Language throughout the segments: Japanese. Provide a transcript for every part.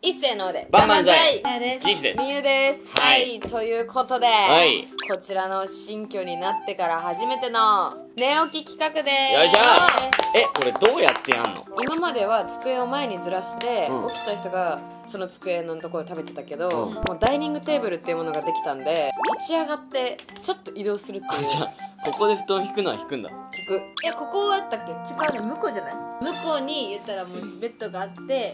一斉のでバンバンザイ岸です。みゆです。はい、ということで、こちらの新居になってから初めての寝起き企画です。 よいしょ。これどうやってやんの？ 今までは机を前にずらして、起きた人がその机のところで食べてたけど、もうダイニングテーブルっていうものができたんで、立ち上がってちょっと移動するっていう。 じゃあここで布団引くのは引くんだ。 引く。 ここあったっけ？違うの、向こうじゃない？向こうに言ったらもうベッドがあって、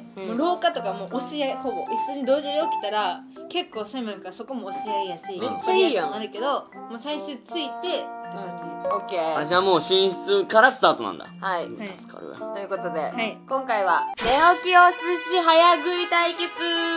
もう廊下とかも押し合い、ほぼ一緒に同時に起きたら結構狭いからそこも押し合いやし、 めっちゃいいやん。 あるけど、もう最終ついてって感じ。 オッケー。 じゃあもう寝室からスタートなんだ。 はい。 助かるわ。 ということで、今回は寝起きお寿司早食い対決。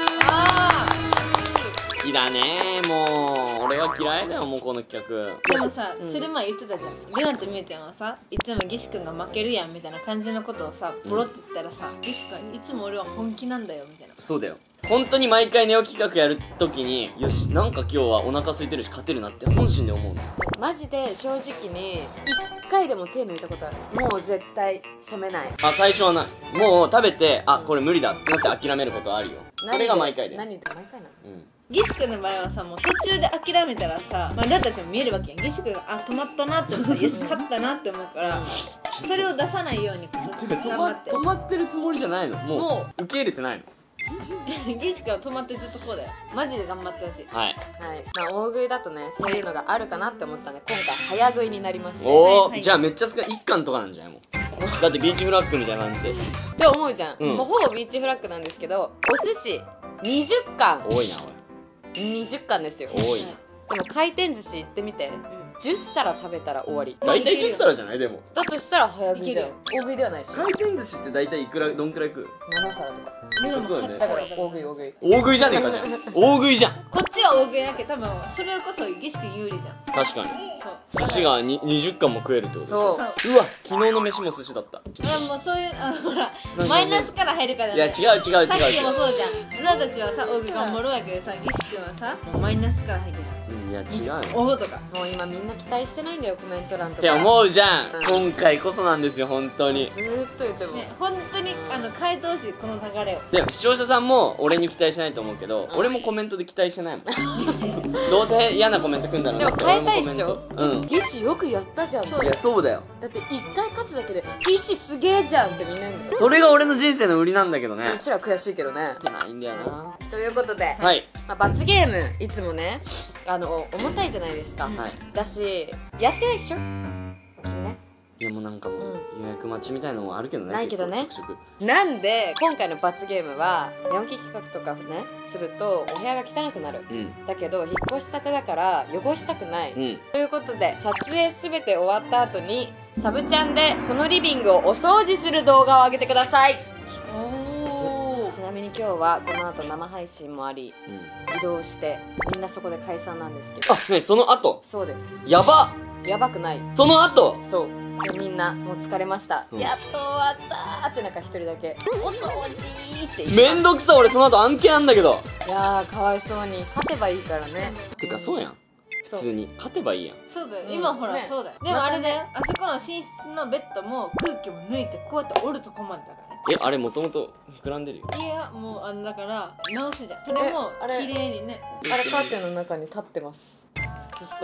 好きだね。もう俺は嫌いだよ、もうこの企画。 でもさ、する前言ってたじゃん。ルナとみゆちゃんはさ、いつも岸君が負けるやんみたいな感じのことをさ、ポロって言ったらさ、岸君いつも俺は本気なんだよみたいな。 そうだよ。本当に毎回寝起き企画やるときに、よし、なんか今日はお腹空いてるし勝てるなって本心で思うの。 マジで正直に1回でも手抜いたことある。もう絶対攻めない。 最初はない。もう食べて、これ無理だってなって諦めることあるよ。それが毎回で。 何で毎回なの？ 岸君の場合はさ、もう途中で諦めたらさ、ルナたちも見えるわけやん。岸君が止まったなって思ったら、よし勝ったなって思うから、それを出さないようにずっと頑張って。 止まってるつもりじゃないの。もう受け入れてないの。 岸君は止まってずっとこうだよ。マジで頑張ってほしい。 はい。 大食いだとね、そういうのがあるかなって思ったんで、今回早食いになりました。 じゃあめっちゃ少ない。1貫とかなんじゃないもう。だってビーチフラッグみたいな感じで。 って思うじゃん。もうほぼビーチフラッグなんですけど、お寿司20貫。 多いな、おい。 20貫ですよ。 多いな。 でも回転寿司行ってみて、10皿食べたら終わり。 大体10皿じゃない？でもだとしたら早食いじゃん。大食いではないし。 回転寿司って大体どんくらい食う ？7皿とか。 そうだね。 だから大食い大食い。 大食いじゃねえかじゃん。大食いじゃん。 こっちは大食いだけど、多分それこそ岸君有利じゃん。 確かに。 そう。 寿司が20貫も食えるってことでしょ。 そう。 うわ、昨日の飯も寿司だった。 もうそういうほらマイナスから入るからね。 いや違う。 さっきもそうじゃん。ルナたちはさ大食い頑張ろうやけどさ、岸君はさマイナスから入ってる。 いや違う。 おほとか。 もう今みんな期待してないんだよ、コメント欄とか。 って思うじゃん。今回こそなんですよ、本当に。 ずーっと言っても。 本当に変えてほしい、この流れを。 でも視聴者さんも俺に期待しないと思うけど、俺もコメントで期待してないもん。どうせ嫌なコメントくんだろうなって。 でも変えたいっしょ。ギシよくやったじゃん。 いやそうだよ。 だって1回勝つだけでギシすげえじゃんってみんな言うんだよ。 それが俺の人生の売りなんだけどね。 うちら悔しいけどね。 ってないんだよな。 ということで、罰ゲームいつもね、重たいじゃないですか。だしやってないっしょ君ね。 いやもうなんかもう予約待ちみたいなのもあるけどね。 ないけどね。なんで今回の罰ゲームは寝起き企画とかねするとお部屋が汚くなる。だけど引っ越したてだから汚したくない。ということで撮影すべて終わった後にサブチャンでこのリビングをお掃除する動画を上げてください。ちなみに今日はこの後生配信もあり、移動してみんなそこで解散なんですけど。 ね、その後。 そうです。 やばくない。 その後。 そうでみんなもう疲れました、やっと終わったーってなんか一人だけお掃除って言ってめんどくさ。俺その後案件あんだけど。 いやーかわいそうに。勝てばいいからね。 てかそうやん、普通に勝てばいいやん。 そうだよ、今ほらそうだよ。でもあれだよ、あそこの寝室のベッドも空気も抜いてこうやって折るとこまでだからね。 あれもともと膨らんでるよ。 いやもうだから直すじゃん。それも綺麗にね。 あれカーテンの中に立ってます。ずっと。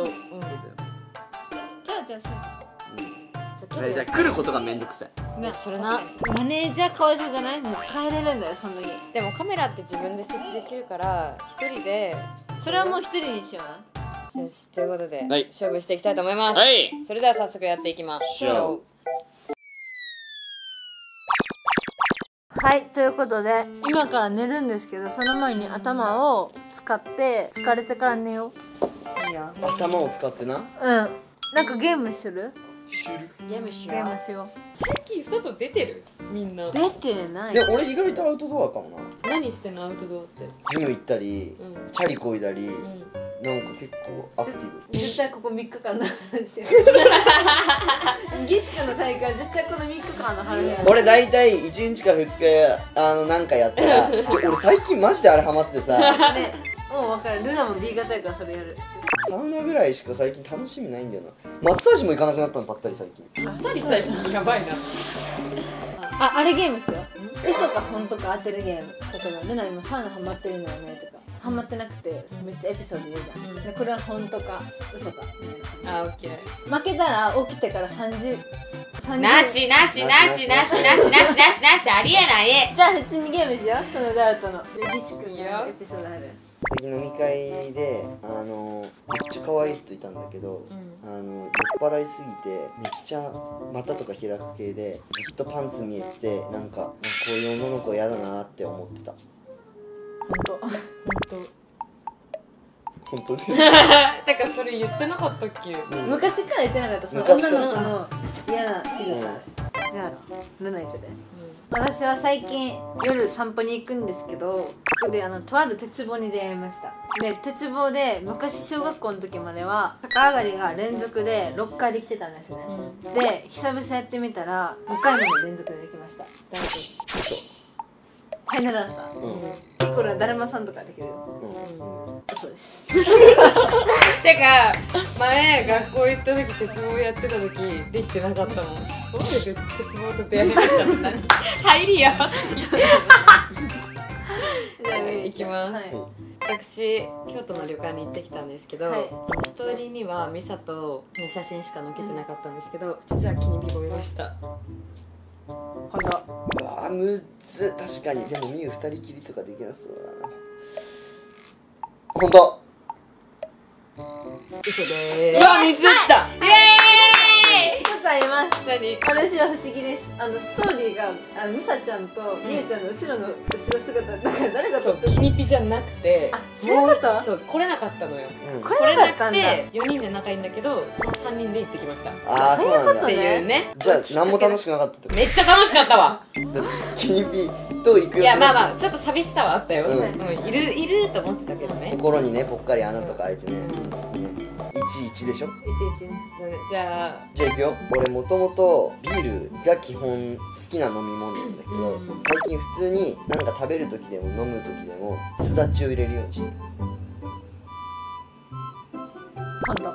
じゃあじゃあ来ることがめんどくさい。 それな。 マネージャーかわいそうじゃない？もう帰れるんだよその時。 でもカメラって自分で設置できるから一人で。 それはもう一人にしような。よし、ということで勝負していきたいと思います。それでは早速やっていきましょう。 はい、ということで今から寝るんですけど、その前に頭を使って疲れてから寝よう。 いいよ。 頭を使ってな。 なんかゲームする？ ゲームしよう。ゲームしよう。 最近外出てる？みんな出てない。 で俺意外とアウトドアかもな。 何してんのアウトドアって？ ジム行ったり、チャリこいだり、なんか結構アクティブ。 絶対ここ3日間の話よ。ギシ君の再会絶対この3日間の話や。 俺大体1日か2日なんかやったら俺最近マジであれハマってさ。 ね、もう分かる。ルナも B 型やからそれやる。 サウナぐらいしか最近楽しみないんだよな。マッサージも行かなくなったの、ぱったり最近。 ぱったり最近やばいな。 あれゲームしよう。 嘘か本当か当てるゲーム。例えばルナ今サウナハマってるのよねとかハマってなくてめっちゃエピソード言うじゃん、でこれは本当か嘘かあ、オッケー。 負けたら起きてから30 なしなしなしなしなしなしなしなし、ありえない。 じゃあ普通にゲームしよう。そのダウトのギシ君のエピソードある。 飲み会でめっちゃ可愛い人いたんだけど、酔っ払いすぎてめっちゃ股とか開く系でずっとパンツ見えて、なんかこういう女の子嫌だなって思ってた。 本本当ですだからそれ言ってなかったっけ？ 当。昔から言ってなかった。その昔から女の子の嫌な仕草。じゃあルナ言ってて。私は最近夜散歩に行くんですけど、そこでとある鉄棒に出会いました。で鉄棒で昔小学校の時までは逆上がりが連続で6回できてたんですね、で久々やってみたら5回まで連続でできました。ファイナルアンサー、結構だるまさんとかできる。嘘です。 てか前学校行った時鉄棒やってた時できてなかったもん。どういう鉄棒と出会いましたって何？入りやばすぎて。じゃあ行きます。 はい、 私京都の旅館に行ってきたんですけど、 はい、 ストーリーにはミサとの写真しか載っけてなかったんですけど、実は気にビボ見ました。 ほんと。 うわむっず。確かに。でもみゆ2人きりとかできなそうだな。ほんと。 嘘でうわミスった。 イエーイ。 一つあります。 何？ 私は不思議です。ストーリーがミサちゃんとみゆちゃんの後ろ姿だから誰がそう、 撮ってる？ キニピじゃなくて、 あ、そういうこと？ そう来れなかったのよ。 来れなかったんだ。 来れなくて4人で仲いいんだけど、その3人で行ってきました。 ああそうなんだ。 っていうね。 じゃあ何も楽しくなかったってこと？ めっちゃ楽しかったわ。 キニピと行く。 いやまあまあちょっと寂しさはあったよ。 うんいると思ってたけどね。 心にねぽっかり穴とか開いてね。11でしょ。 11ね。 じゃあじゃあ行くよ。俺もともとビールが基本好きな飲み物なんだけど、最近普通になんか食べる時でも飲む時でもすだちを入れるようにしてる。 ほんと。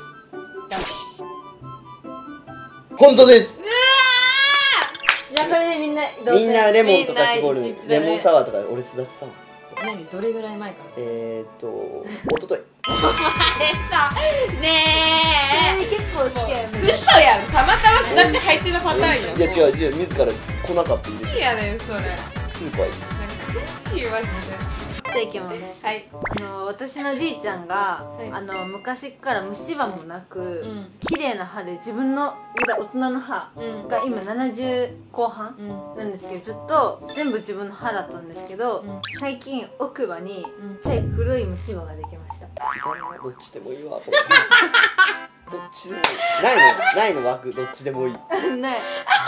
本当です。 じゃあこれでみんなみんなレモンとか絞る。 みんな一致だねレモンサワーとか俺すだちサワー。 何どれぐらい前から？ おととい。 あれさね結構好きやよね。 嘘やん。たまたますだち入ってたパターンよ。 いや違う自ら粉かって入れていやねんそれ。 スーパー行なんか悔しいマジで。 じゃあいきます。 はい。 私のじいちゃんが、 はい昔から虫歯もなく、 ん綺麗な歯で自分の大人の歯が今70後半なんですけど、ずっと全部自分の歯だったんですけど、最近奥歯にちっちゃい黒い虫歯ができました。 どっちでもいいわ。どっちでもいい。ないの枠どっちでもいい。 ない。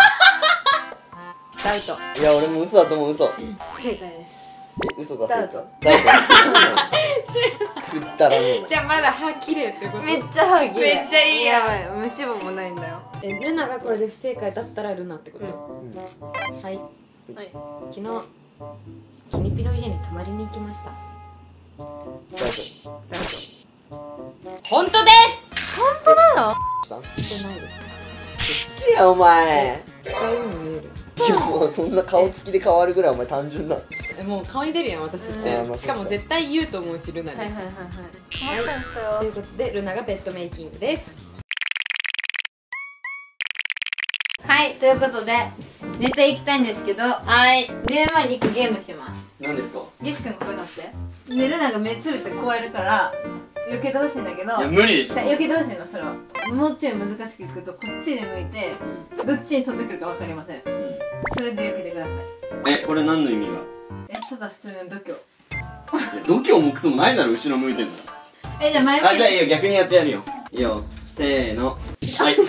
ダウト。 いや俺も嘘だと思う。嘘。 正解です。 嘘が正解。 ダウト。 くったらねえな。 じゃあまだ歯綺麗ってこと？ めっちゃ歯綺麗。 めっちゃいいやん。 ばい。虫歯もないんだよ。 ルナがこれで不正解だったらルナってこと？はい。 はい。 昨日キニピの家に泊まりに行きました。 大丈夫。 ダウト。本当です。 本当なの？ 一番好してないです。 きやお前。 近いように見える。 でもそんな顔つきで変わるぐらいお前単純な。 もう顔に出るやん私っまて。 あしかも絶対言うと思うしルナに。 はいはいはいはい。困ったんですよ。 ということでルナがベッドメイキングです。 はい、ということで寝ていきたいんですけど、 はい。 寝る前に1個ゲームします。 何ですか？ ギス君ここになって。寝るなんか目つぶってこうやるから避けてほしいんだけど、 いや無理でしょ。 じゃあ避けてほしいの。それはもうちょい難しくいくとこっちで向いてどっちに飛んでくるか分かりません。それで避けてください。 これ何の意味が？ ただ普通の度胸。 度胸もクソもないだろ後ろ向いてんだ。 じゃあ前向きじゃあいいよ逆にやってやるよ。いいよせーのはい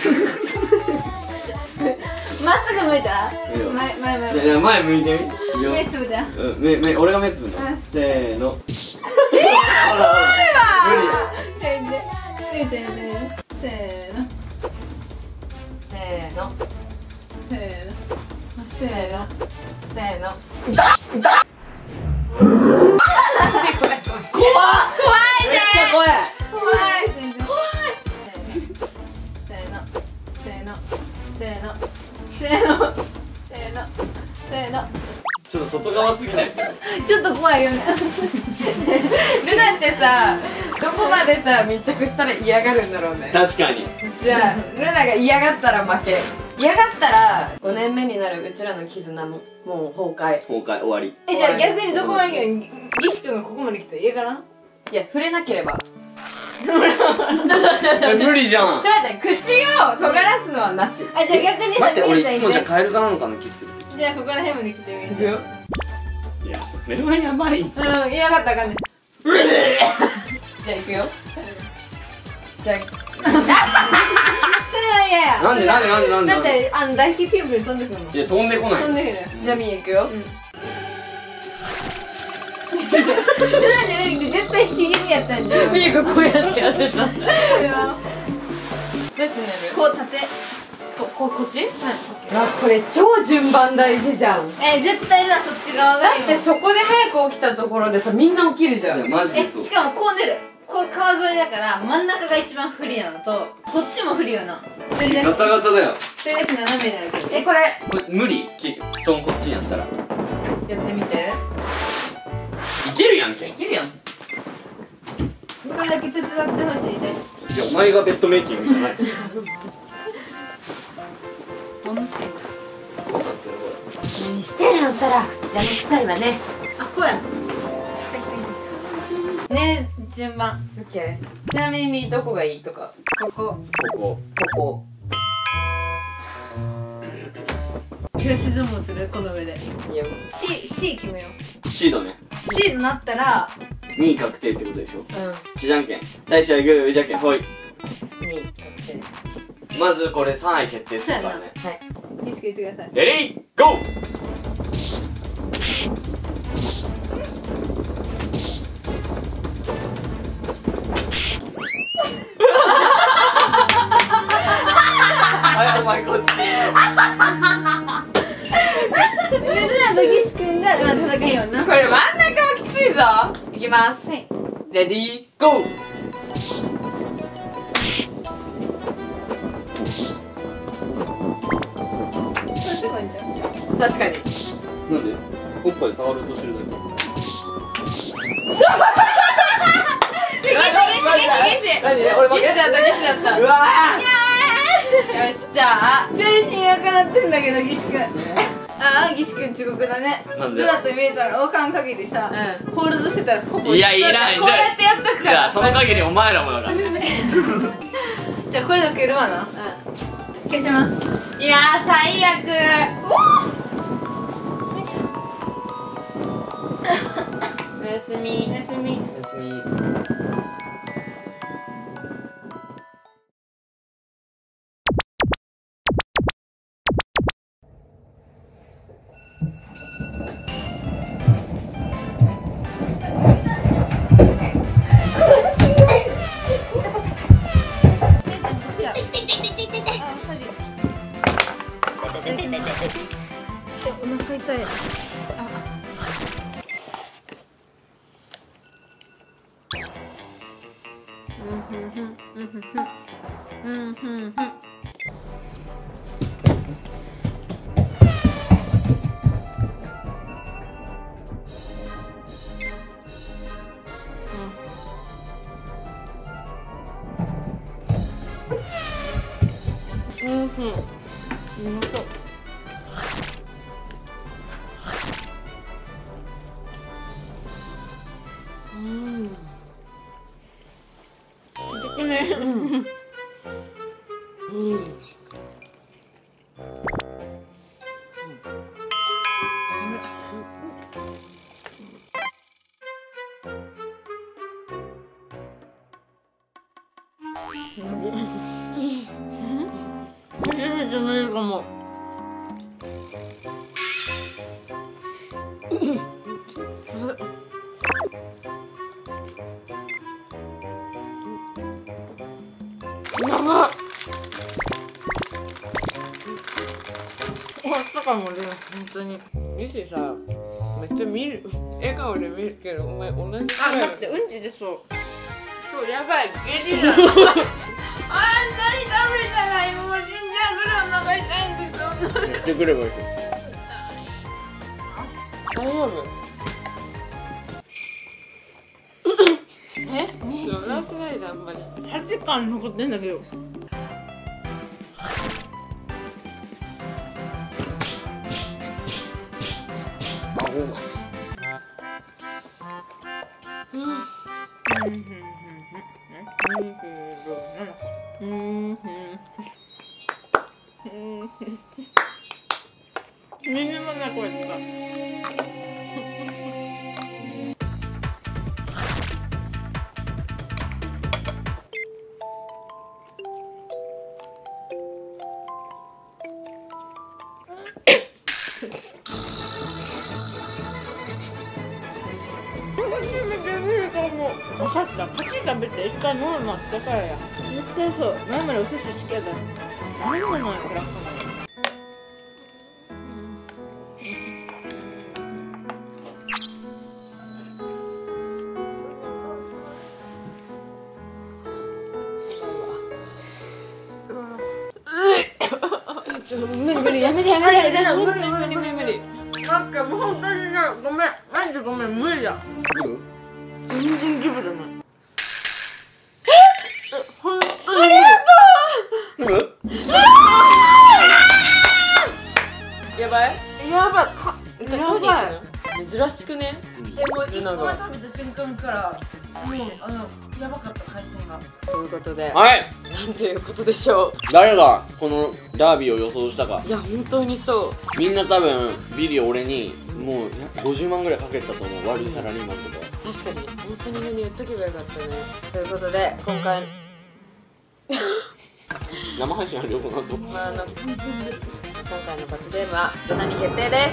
まっすぐ向いたらいいよ前じゃあ前向いてみいいよ。 目つぶって。 俺が目つぶんのせーのほら無理や。 せーのせーのせーの。 せーのせーの。せーの。 怖いめっちゃ怖い。 怖いせーのせーのせーのせーのせーのせーのちょっと外側すぎないですか？ ちょっと怖いよね。 ルナってさ、どこまでさ密着したら嫌がるんだろうね。 確かに。 じゃあルナが嫌がったら負け、嫌がったら5年目になるうちらの絆ももう崩壊。 崩壊終わり。 じゃあ逆にどこまで来たの？ギシ君がここまで来たら嫌かな？ いや触れなければ。 無理じゃん。 ちょっと待って、口を尖らすのはなし。 あ、じゃあ逆にさ、 待って、俺いつもじゃあゃカエルかなのかな、キスする。 じゃあここら辺まで来てみる。 いくよ。 いや、それはやばい。 嫌がったらあかんね。 じゃあいくよ。じゃあそれは嫌や。 なんでだって大ヒピンプに飛んでくるの。 いや、飛んでこない。 飛んでくる。 じゃあみーいくよ。 絶対ヒゲにやったんじゃん。 みーがこうやってやってた。どうやって寝る？ こう縦。 こっち？あ、これ超順番大事じゃん。 絶対な、そっち側がいいの。 だってそこで早く起きたところでさ、みんな起きるじゃん。 いや、マジでそう。 しかもこう出る。こう川沿いだから真ん中が一番不利なのと、こっちも不利よな。それだガタガタだよ。 け斜めになるけど。 これこれ無理？布団こっちにやったら。 やってみて。 いけるやんけ。 いけるやん。 これだけ手伝ってほしいです。 いや、お前がベッドメイキングじゃない。 何してんやったら邪魔くさいわね。 あ、こうや。寝る順番。 オッケー。ちなみにどこがいいとか。 ここ。 ここ手足相撲するこの上で。 いや、 C 決めよう。 シードね。 C となったら、 2位確定ってことでしょ。 うじゃんけん。最初はグー、じゃんけん、ほい。 ん。に確定。 まずこれ3位決定するからね。 はい。 いつか言ってください。 レディー、ゴー。はい、お前こっち。 で、ルナとギシ君が戦いよな。 これ真ん中はきついぞ。いきます。 はい。 レディー、ゴー。 そうすごいんじゃん。 確かに。 なんでおっぱい触ろうとしてるだけ。何俺負けだった。 うわよし、じゃあ。 全身赤なってんだけど、ギシ君。ああ、ギシ君遅刻だね。 なんでルナとミエちゃんがおかん限りさ、ホールドしてたらほぼいやいらないこうやってやっとくから。 じゃあその限りお前らもだからね。 じゃあこれだけいるわな。消します。 いやー、最悪。おやすみ。 おやすみ。 おやすみ。 お腹痛い。 終わったかもね、本当に。リシさ、めっちゃ見る、笑顔で見るけど、お前同じくらい。 待って、うんち出そう。 そう、やばい、下痢だ。あんたに食べたら、今もう死んじゃうぐらいお腹痛いんですよ。 言ってくればいい。 大丈夫？ えそう笑ってないであんまり。 8巻残ってんだけど。耳もねこれとか。分かった。カキ食べて一回ノルマってからや。絶対そう。前までお寿司好きやったの。何でないこれ。無理やめてやめてやめて。無理。なんかもう本当にね、ごめん、マジでごめん、無理だ。全然ギブじゃない。本当に。ありがとう。やばい。やばい。 珍しくね。 もう1個目食べた瞬間からもうやばかった海鮮が。 ということで、 はい、 なんていうことでしょう。 誰がこのダービーを予想したか。 いや本当にそう。 みんな多分ビリ俺にもう50万ぐらいかけたと思う。悪いサラリーマンとか。 確かに本当に言っとけばよかったね。ということで今回生配信あるよこの後。 今回の罰ゲームはルナに決定です。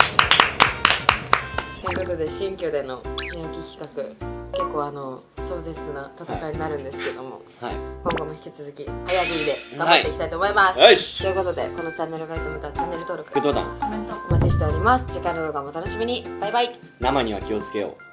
ということで新居での寝起き企画、結構壮絶な戦いになるんですけども、 はい、 今後も引き続き早切りで頑張っていきたいと思います。 よし。 ということでこのチャンネルがいいと思ったらチャンネル登録、 グッドボタン、 コメントお待ちしております。次回の動画もお楽しみに。バイバイ。 生には気をつけよう。